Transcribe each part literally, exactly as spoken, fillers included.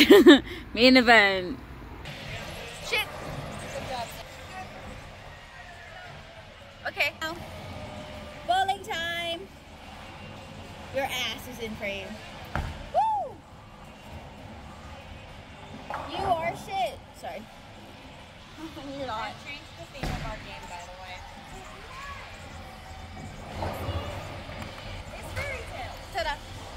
Main event. Shit. Okay. Now, bowling time. Your ass is in frame. Woo! You are shit. Sorry. You're not. I changed the theme of our game, by the way. It's fairy tale. Ta-da.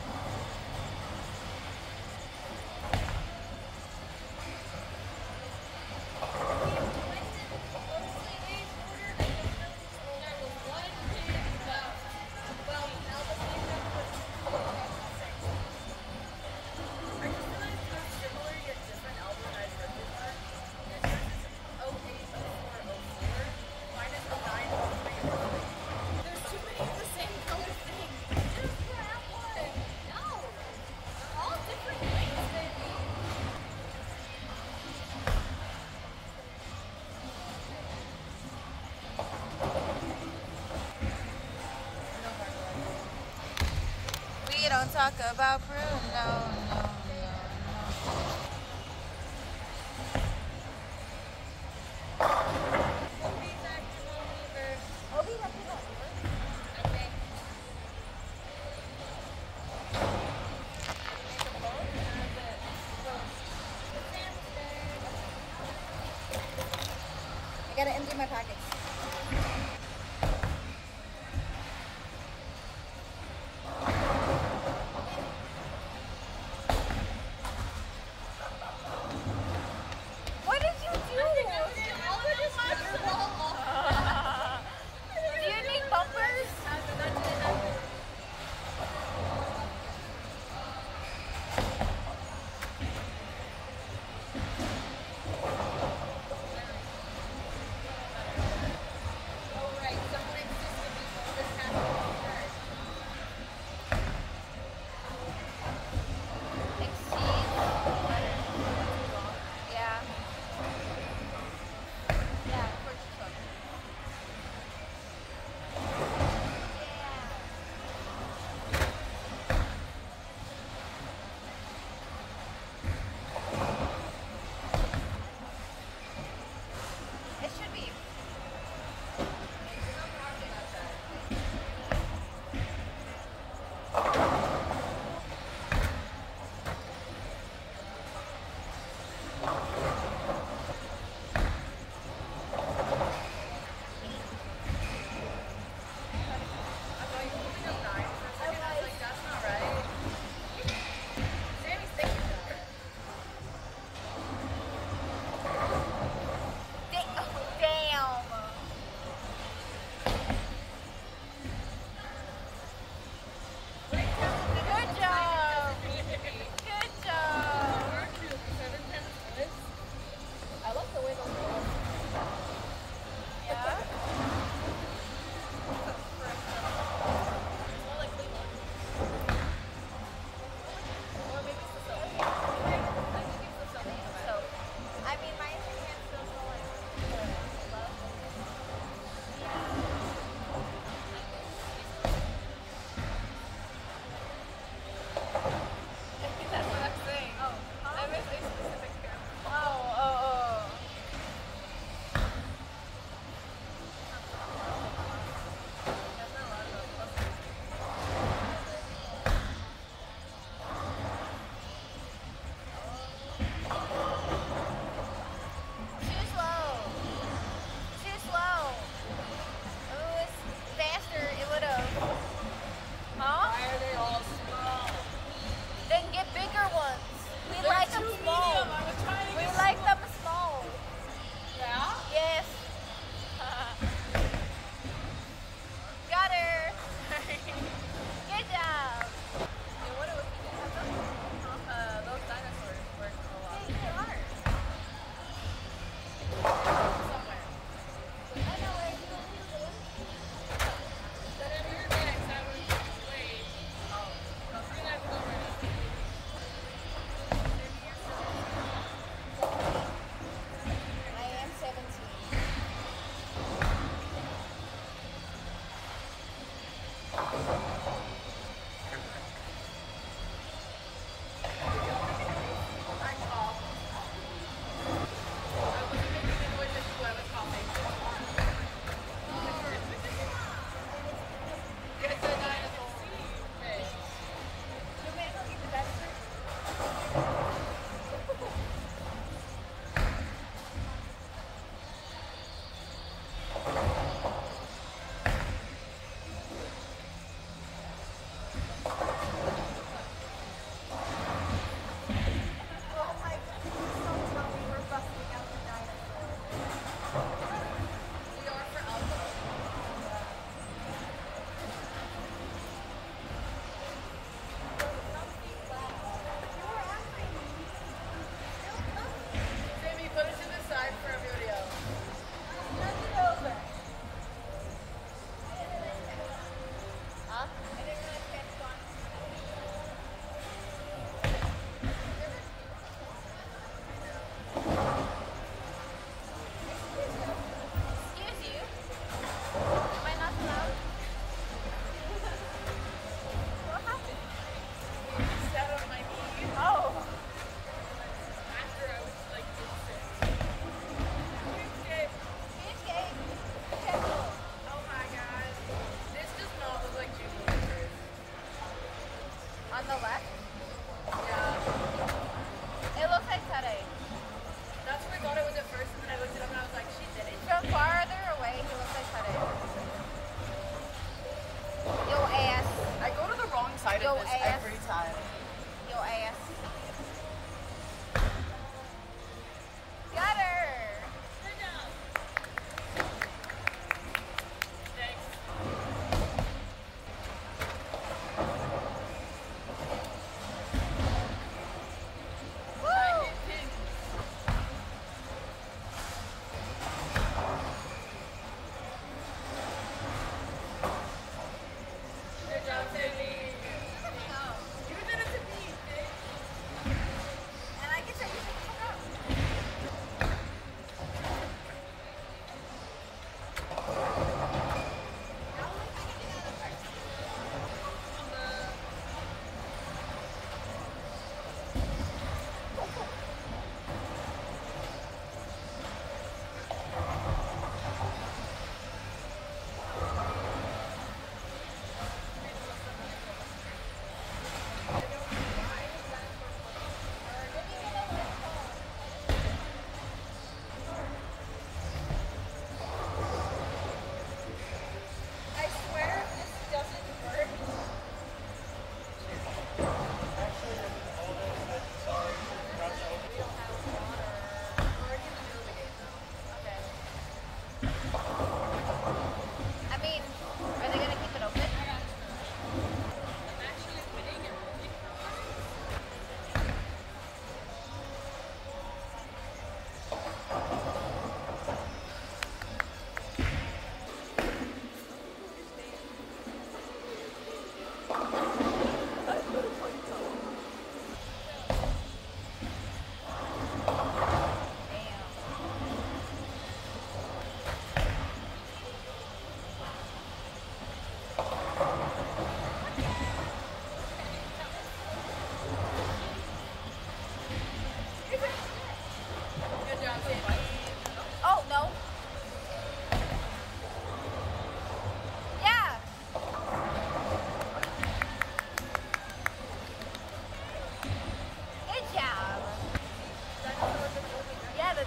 We don't talk about Bruno, no, no, no. I gotta empty my pockets. What did you do? Do you need bumpers?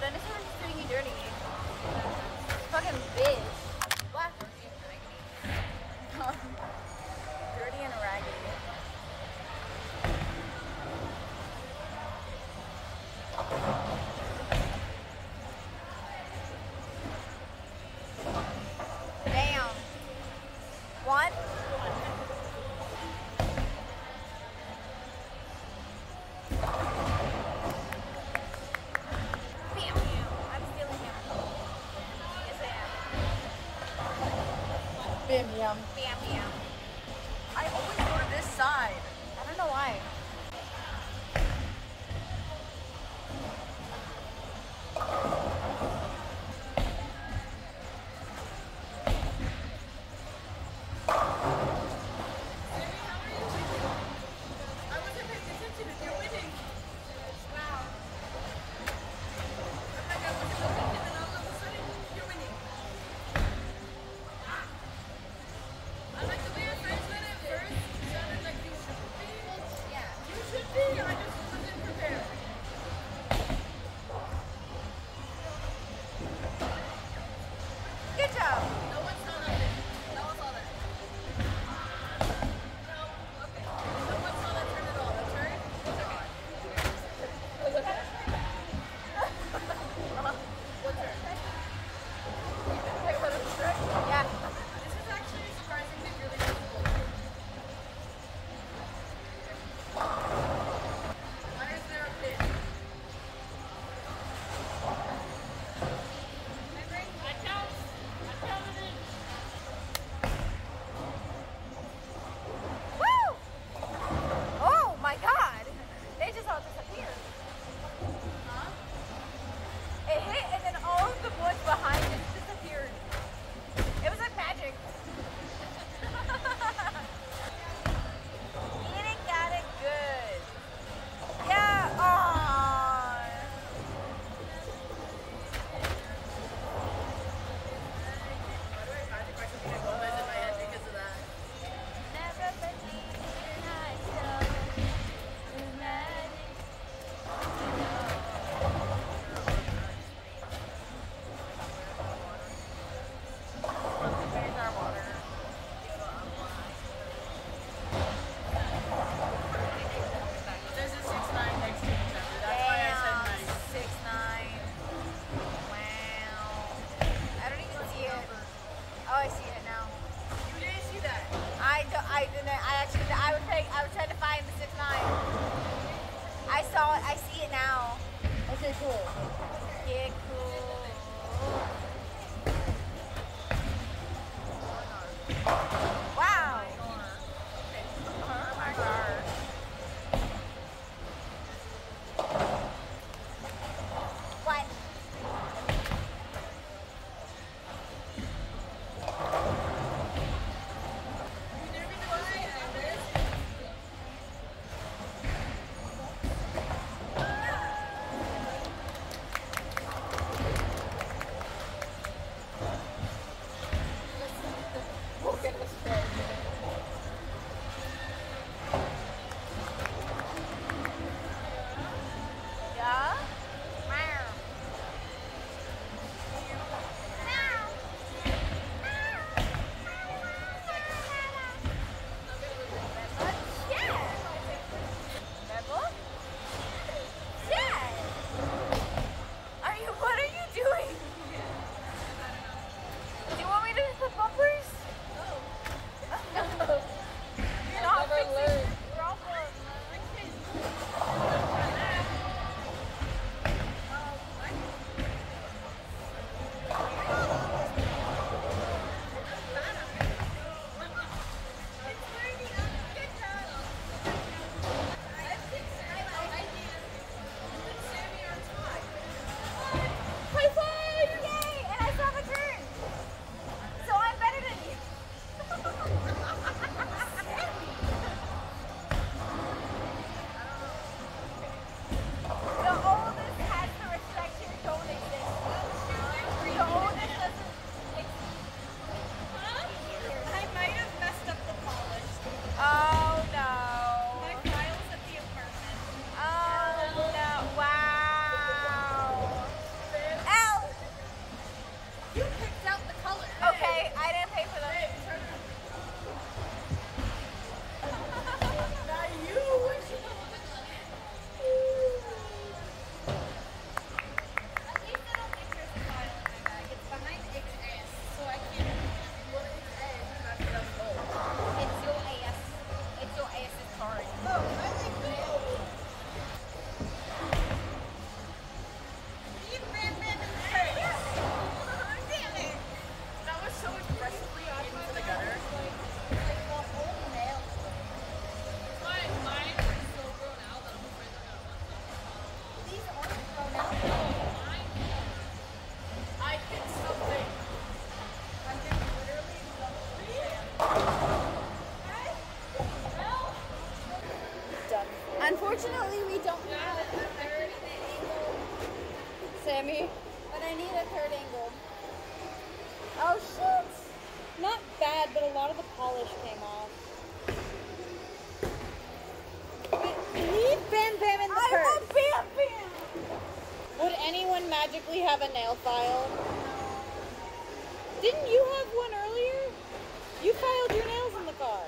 Dinosaur's just doing you dirty. Fucking bitch. What? Dirty and raggedy. Damn. One? Bam, bam. I'm stealing him. Yes, I am. Bim yum. Bam, bam. I always go to this side. I don't know why. I like Unfortunately, we don't have a third angle, Sammy. but I need a third angle. Oh shit! Not bad, but a lot of the polish came off. Leave Bam Bam in the I purse. want Bam Bam! Would anyone magically have a nail file? Didn't you have one earlier? You filed your nails in the car.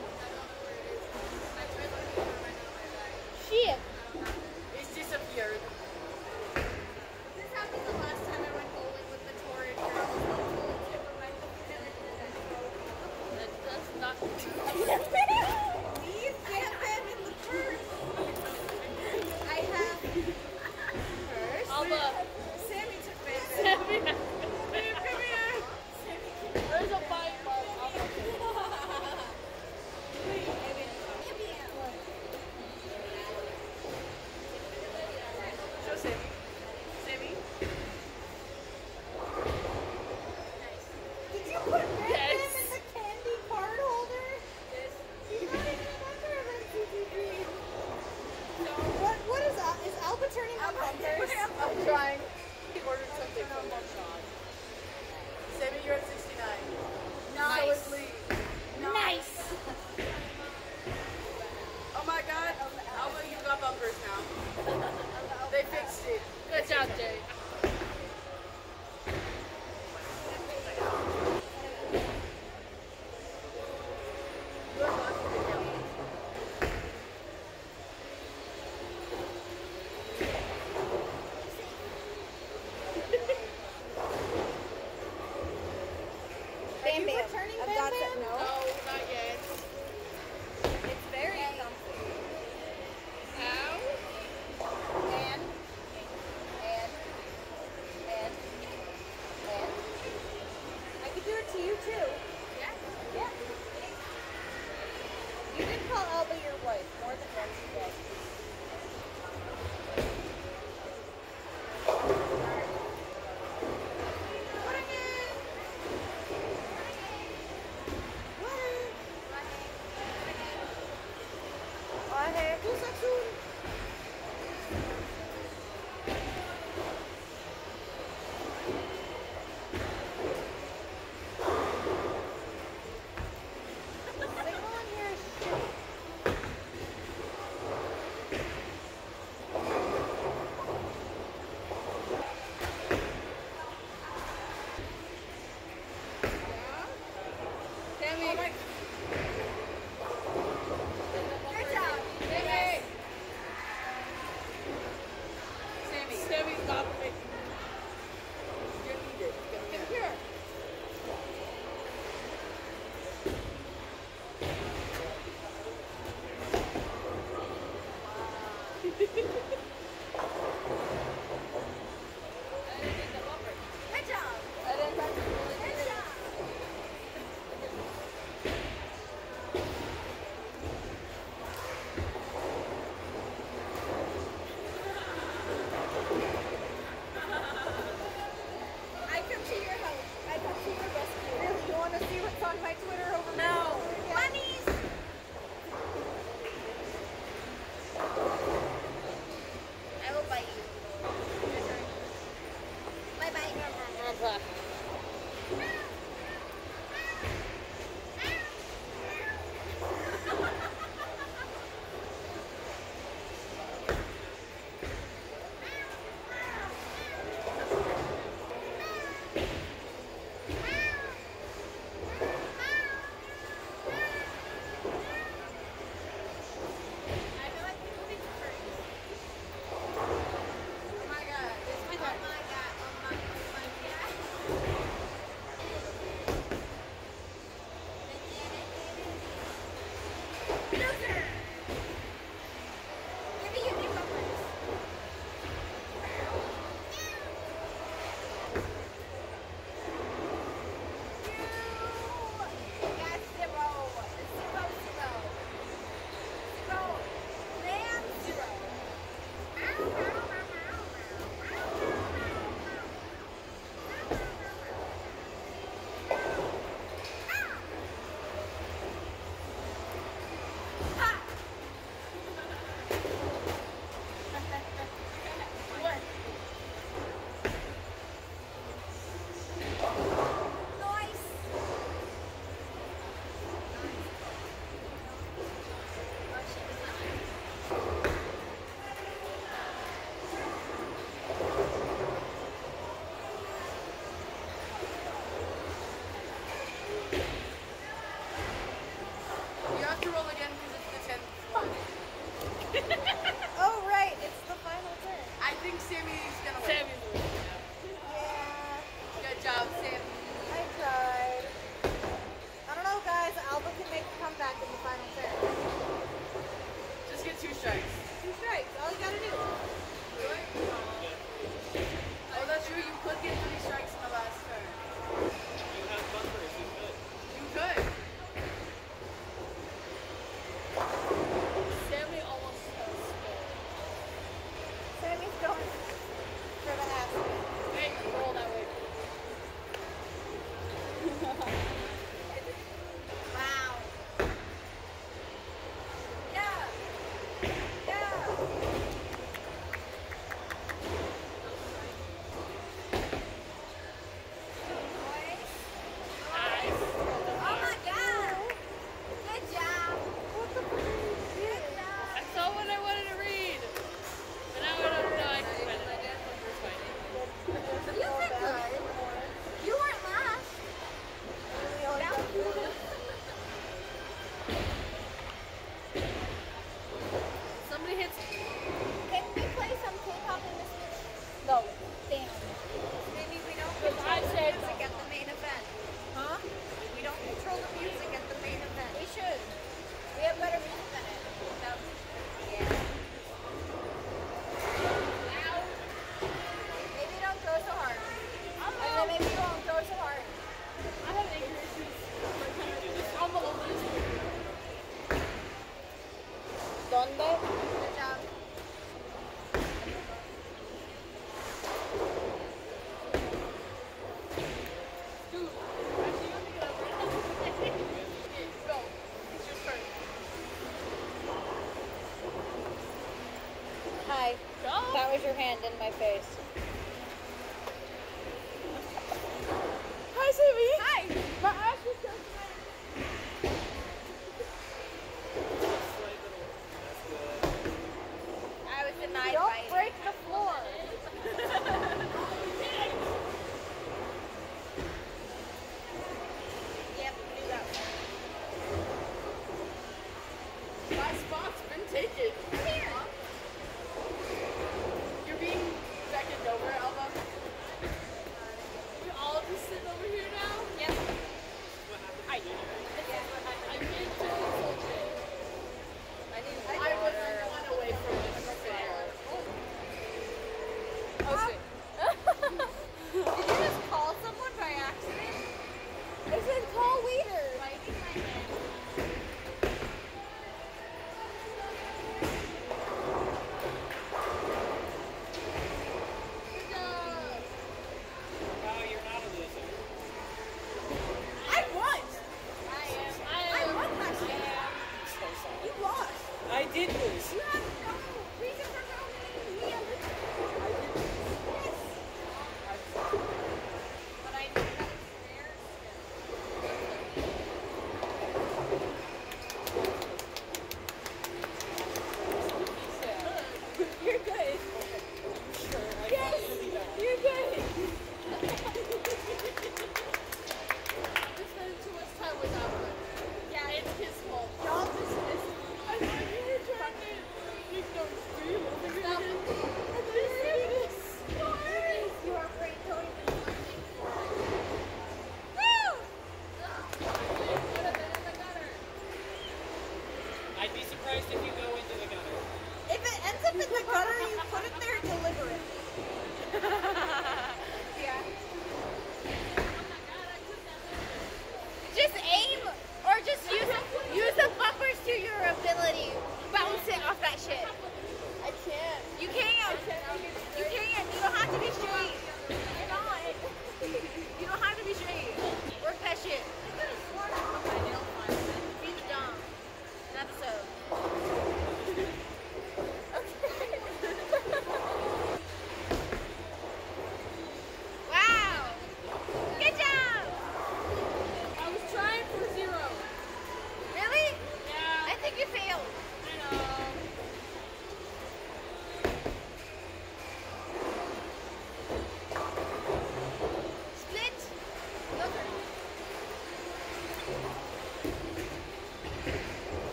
Shit. It's disappeared. This happened the last time I went bowling with the torrid girls. That's not Leave Bam Bam in the purse. I have purse. Alba. Sammy took Bam Bam. Sammy. Babe, come here. There's a bite mark. Show Sammy. Sammy. Did you put Bam Bam Yes. in the candy card holder? Yes. You're not even a member of N C T V. What, what is that? Is Alba turning on bumpers? I'm trying. He ordered something from Montshon. Sammy, you're at sixty-nine. Nice. So is Lee. Nice. Oh my god. Alba, you got bumpers now. They fixed it. Good job, Jay. You're lucky to get one. Bam you Bam. returning I've Bam got Bam? some- No, No. not yet. It's very comfy. Ow. And, and, and, and. I could do it to you too. Yeah. Yeah. You did call Alba your wife more than once today. Sammy. Good job. Sammy. Sammy. Sammy's got me. You're needed. Come here. Good job. Good job. I come to your help. I come to your rescue. Really, you want to see what's on my Twitter over No. there? Bunnies. Oh, right. It's the final turn. I think Sammy's gonna win. Sammy's the winner. Yeah, Good job, Sammy. I tried. I don't know, guys. Alba can make a comeback in the final turn. Just get two strikes. Two strikes. All you gotta do. Oh, that's true. You could get three strikes in the last turn. You have bumpers, you could. You could. Sammy almost has scored. Sammy's going for the ass. Hey, roll that way. Wow. Yeah. Yeah. Boys. Nice. Oh my god. Good job. Good job. I saw what I wanted to read. But now I don't know. I can find it. It's fighting. You did good. You weren't last. Somebody hits. Can we play some K-pop in this match? No. Damn. Maybe we don't Because I control the said music no. at the main event. Huh? We don't control the music at the main event. We should. We have better music than it. No. Yeah. Maybe don't throw so hard. And then maybe you won't throw so hard. I have anger issues. I'm the oldest. ¿Dónde? Good job. Dude, actually, you have to get over it. Okay, go. It's your turn. Hi. Go. That was your hand in my face. Hi, Sammy. Hi. My ass is so I was denied Don't by break the floor. Yep, do that one. My spot's been taken. Come here. You're being beckoned over, Elba. We all just sitting over here now? Yep.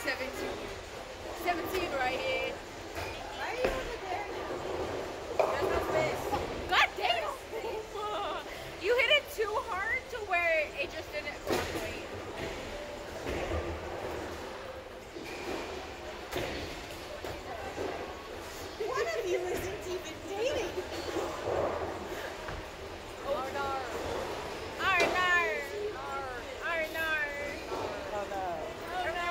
seventeen. seventeen right here. Why are you over there now? There's no space. God damn! You hit it too hard to where it just didn't fluctuate. One of you isn't even dating. Oh no. Arnar! Arnar! Oh no. Oh no!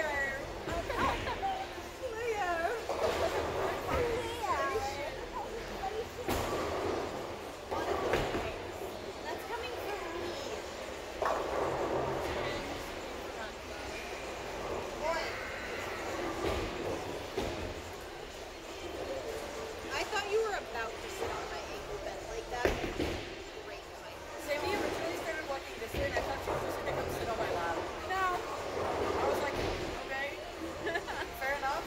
That's coming from me. I thought you were about to sit on my ankle bent like that. Great point. Sammy originally started walking this way and I thought she was just gonna come sit on my lap. No. I was like, okay. Fair enough.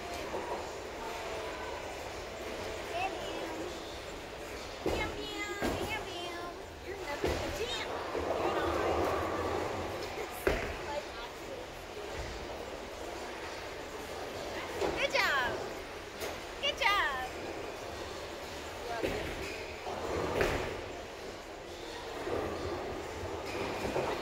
Meow, meow, meow, meow. You're never a jam. You know. Like, Good job! Good job! Yeah.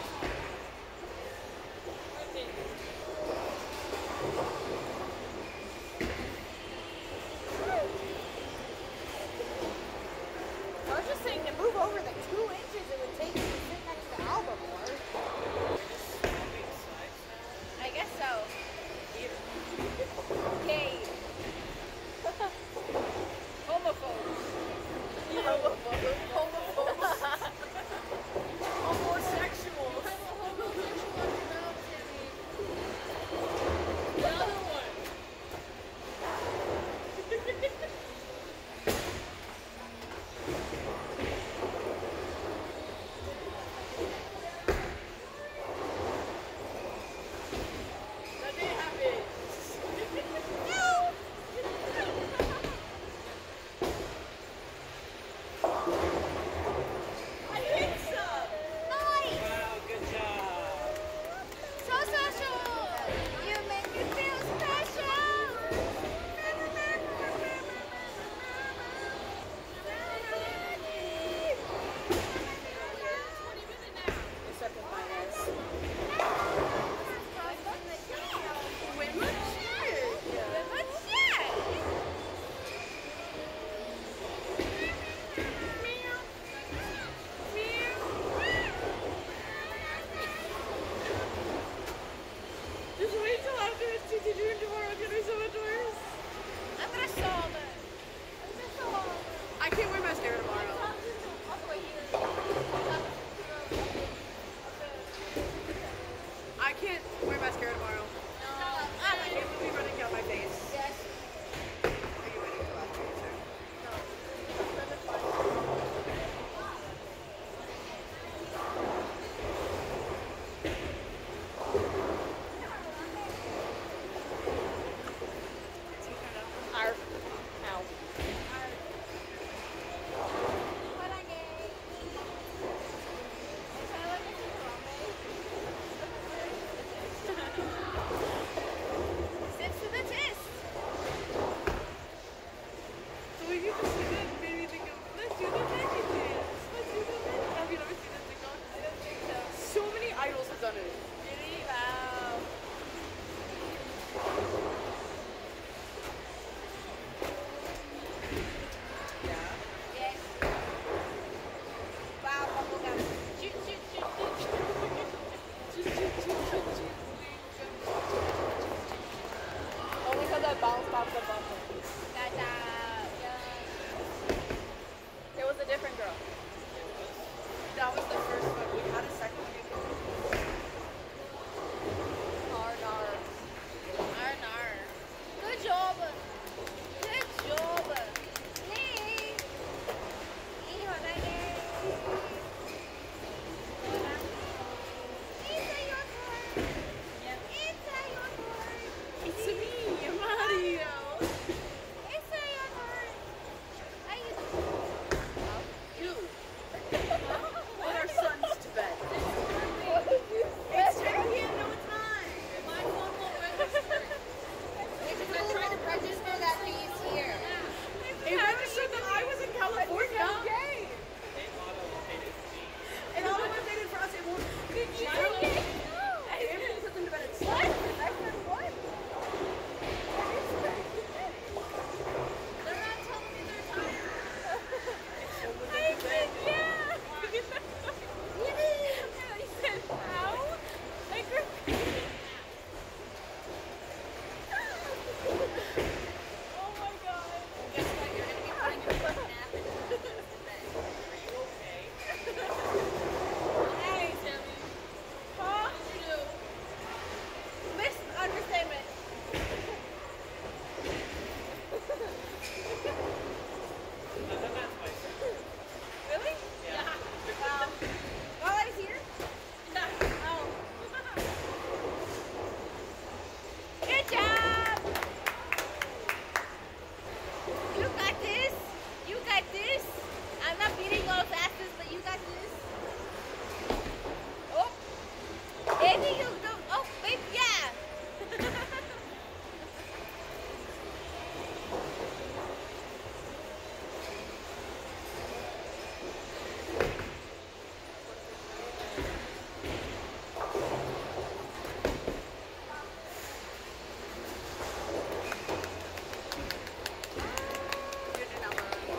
Good enough.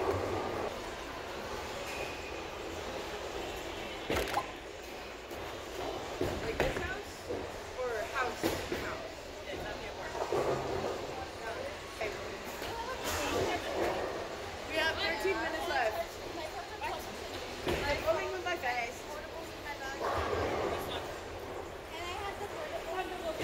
Like this house? Or house? House? Yeah, that'd be important. Okay. We have thirteen minutes left. I'm going with my face. And I have the portable.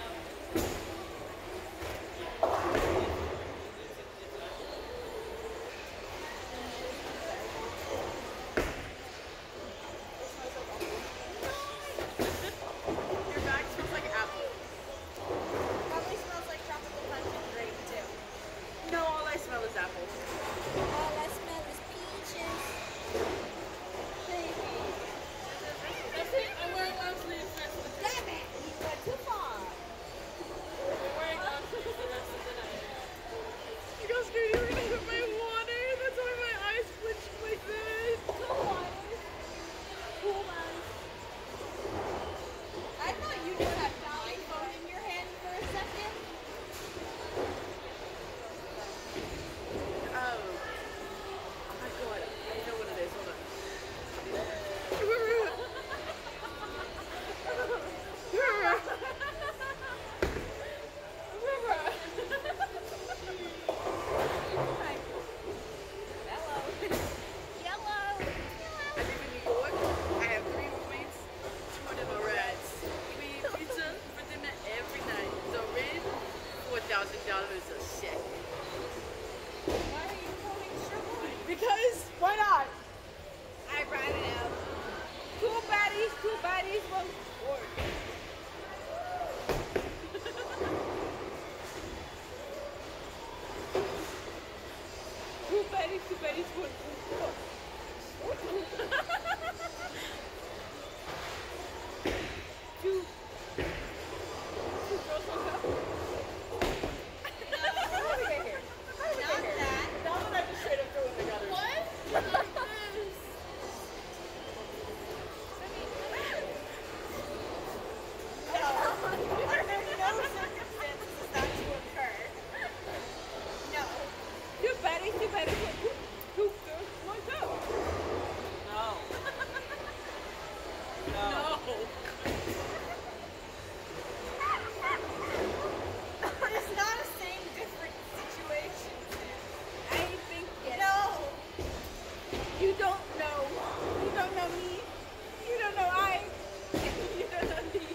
Your bag smells like apple. Probably smells like tropical punch and grape too. No, all I smell is apples. All I smell is peaches. Baby. That's it. I'm wearing long sleeves next to the dress. Damn it! You went too far. I'm wearing long sleeves the rest of the night. You got scared you were gonna hit my water. That's why my eyes twitched like this. Cool waters. Cool ones. I thought you just had my phone in your hand for a second. Oh. Oh my god. I know what it is. Hold on. Yellow. I live in New York. I have three roommates. Two of them are rats. We eat pizza for dinner every night. So rent four thousand dollars a check. Why are you holding sugar? Because why not? I brought it out. Cool baddies, cool baddies, one sport. Cool baddies, cool baddies, one sport. Two. Two girls on top. How did we get here? How did we Not get here? that. Now that I just straight up threw in the gutters. What? Like this. Under no circumstances is that to occur. No. Two baddies, two baddies, one two, two girls, one cup. No. No. It's not the same different situation. I think yes. No. You don't know. You don't know me. You don't know I. You don't know me.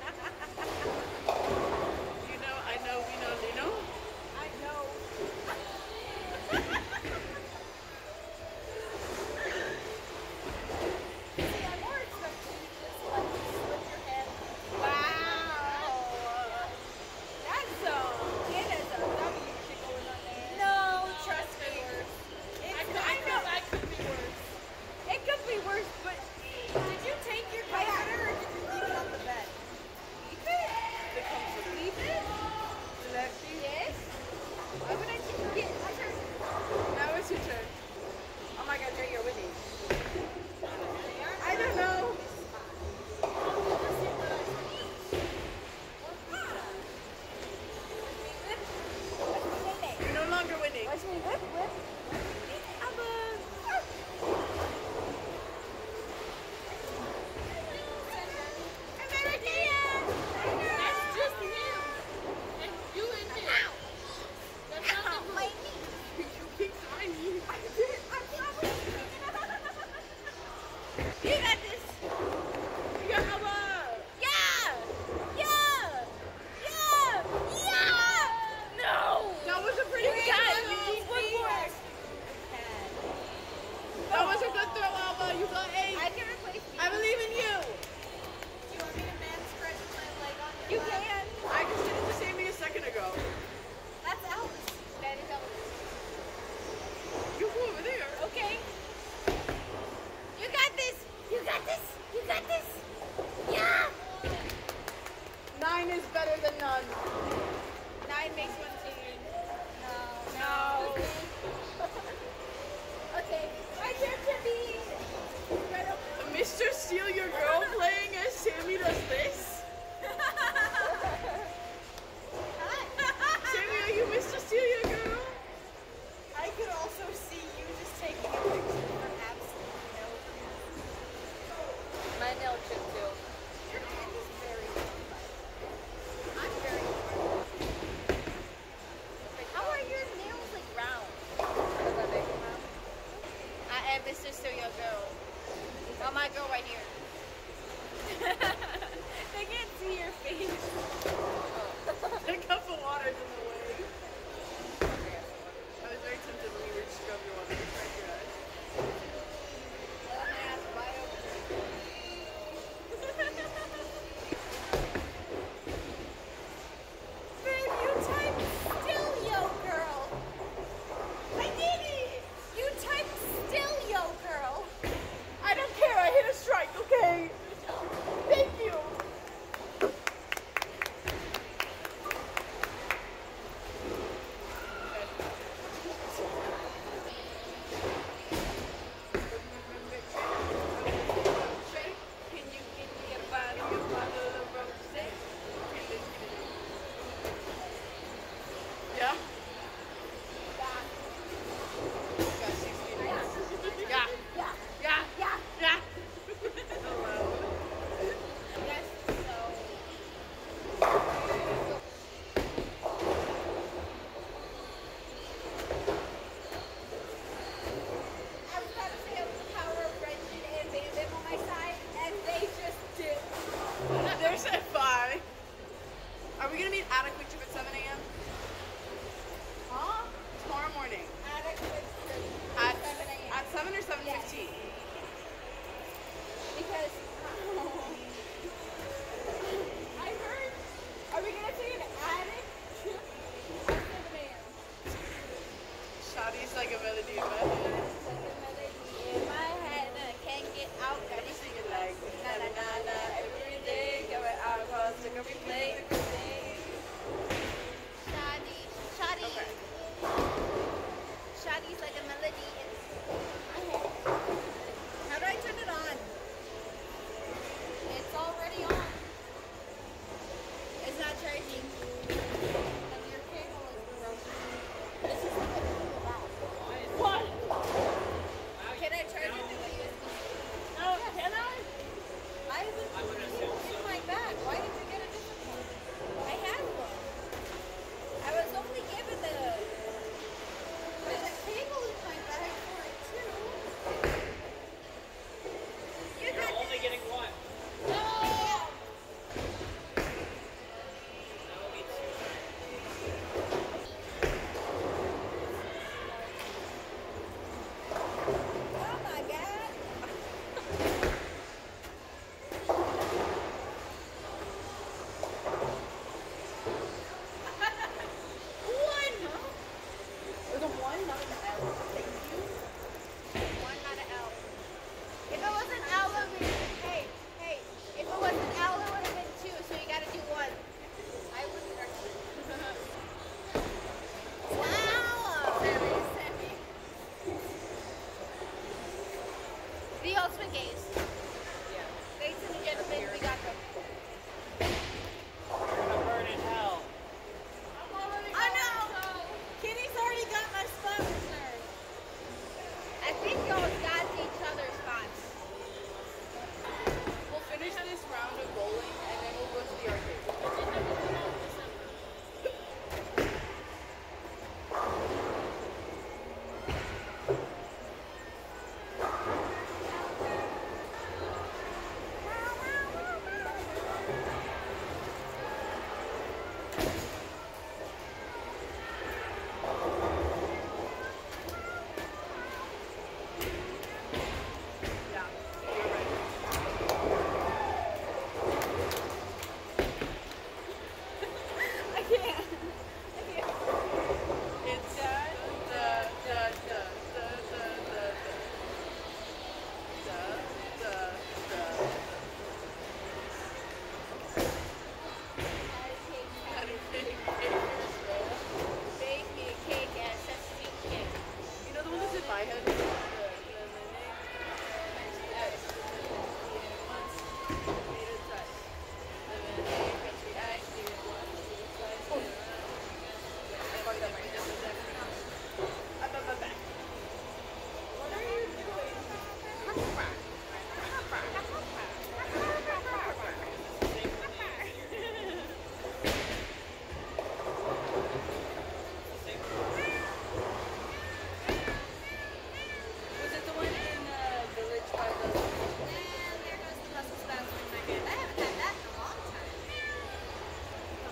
You know, I know, we know, they know. I know. See, I'm more expecting you to just like slip your hand. Wow. That's a, it is a W shit going on there. No, trust me. It's, I, could, I I know. know that could be worse. It could be worse, but Did you take your comforter or did you leave it on the bed? leave it. The comforter. Leave it. Lefty. Yes. Why would I take it? My turn. Now it's your turn. Oh my god, Jay, you're with me. I don't know. You're no longer winning. Watch me whip, whip. I'm a... That's just him. And you and him. That's not the My group. knee. You kicked my knee. I did. I'm probably You got this. You got Ella. Yeah! Yeah! Yeah! Yeah! No! That was a pretty good Guys, throw. you keep One being more. worse. That was a good throw, Alba. You got eight. I can replace you. I believe in you. Do you want me to man stretch my leg on You your lap? can. I just did it the same thing a second ago. That's Alice. That is Alice. You go over there. Okay. You got this. You got this. You got this. Yeah. Nine is better than none. Nine makes one team. No. No. Okay. My turn to be. Right up. Mister Steal Your Girl playing as Sammy does this?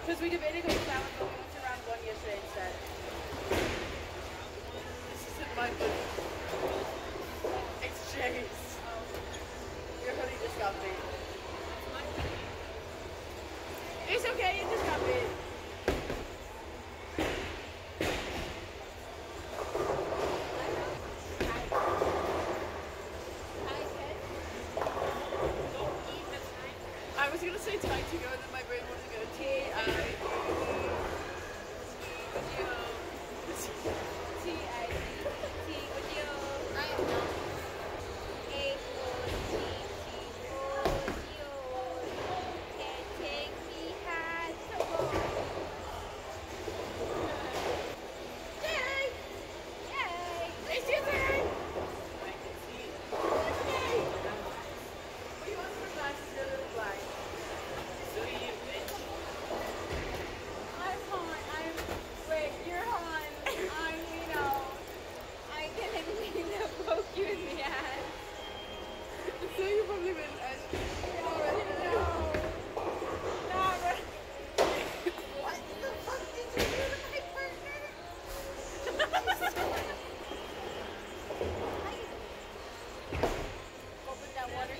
Because we debated going to that one, but we went to round one yesterday instead. This isn't my hoodie. It's Jay's. Your hoodie just got big. It's okay, it just got big. I was gonna say time to go, and then my brain wanted to go T I T T I T T I am not. A O T T O T O. Can't take me high to go. Yay! Yay! It's your turn! I can see it. Yay! What do you want for glasses? They're a little blind. So you bitch. I'm Han. I'm. Wait, you're Han. I'm Lino. I get anything that poke you in the ass. So you probably win as you already know. Nah, but What the fuck did you do to my partner? open that water.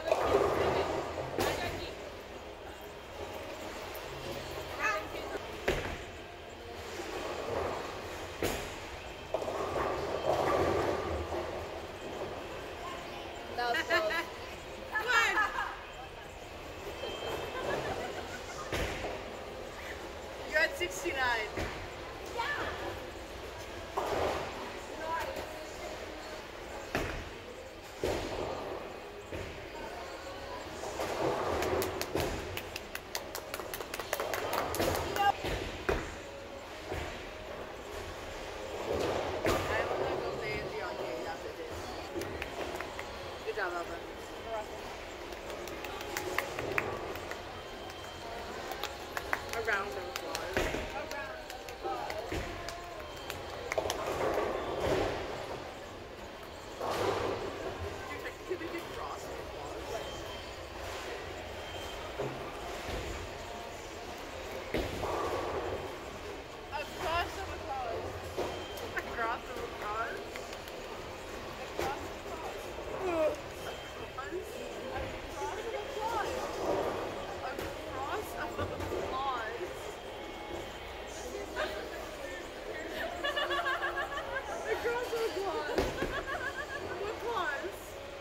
That was close. Come on! You're at sixty-nine. I will not go play in the arcade after this. Good job, Alba. A round of applause. You're technically the cross of applause. A cross of applause. A cross of applause. A cross of applause. A cross of applause. A cross of applause. A cross of applause. What claus?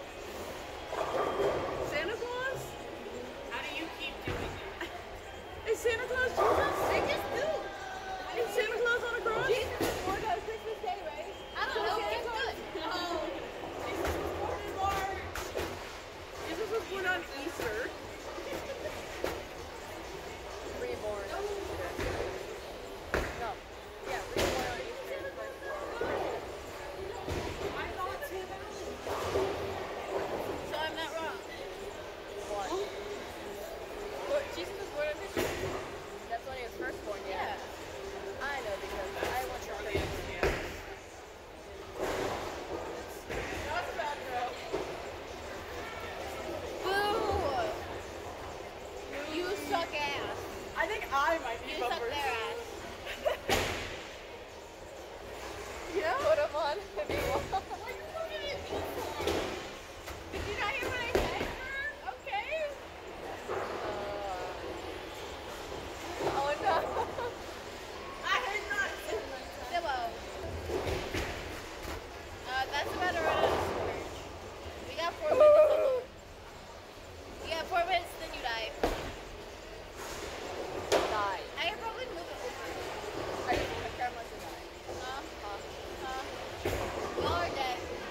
Santa Claus? How do you keep doing it? Is Santa Claus Jesus? They just do. Is Santa Claus on a cross? Jesus was born on Christmas Day, right? I don't know. It's good. Jesus was born in March. Jesus was born on Easter. Reborn. No. Yeah, reborn on Easter. I thought too. So I'm not wrong. What? But Jesus was born on Christmas. That's when he was first born, yeah. I know because I went to Christmas. That's a bad girl. Boo! You suck ass. I think I might be You suck bumpers. their ass. Yeah. Put him on if you want. Did you not hear what I said? Okay. Uh, oh no. I heard not. Zillow. Uh, that's about to run out of storage. We got four minutes. You got four minutes, then you die. Die. I can probably move it over. I just want to care much to die. Huh? Huh? We all are dead.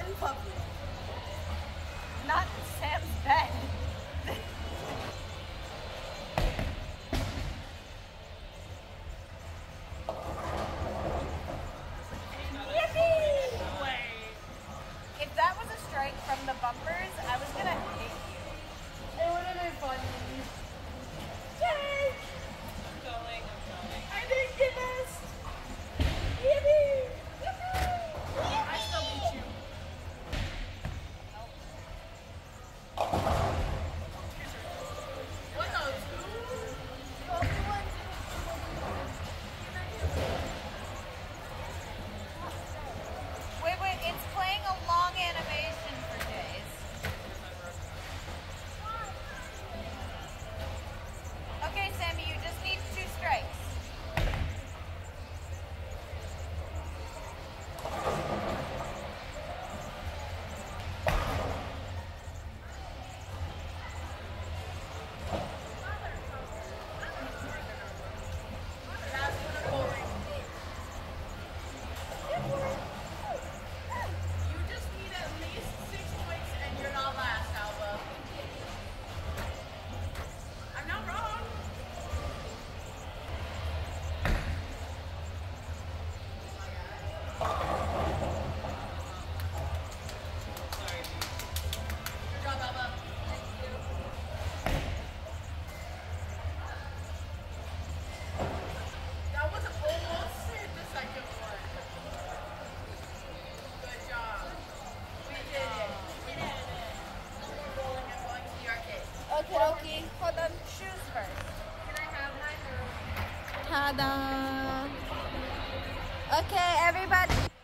in public. Not Sam's bed. If that was a strike from the bumpers, I was gonna hit you. It would have been funny. Yay! I'm going, I'm going. I didn't get missed! Yippee! I still beat you. What the two? Wait, wait, it's playing a long animation for Jays. Okay, Sammy, you just need two strikes. That's what I'm boring. You just need at least six points and you're not last, Alba. I'm not wrong. Sorry. Good job, Alba. Thank you. That was almost the second one. Good job. We did it. We did it. No more bowling and going to the arcade. Okay, okay. Hold on. Shoes first. Can I have mine or? Ta-da! Okay, everybody.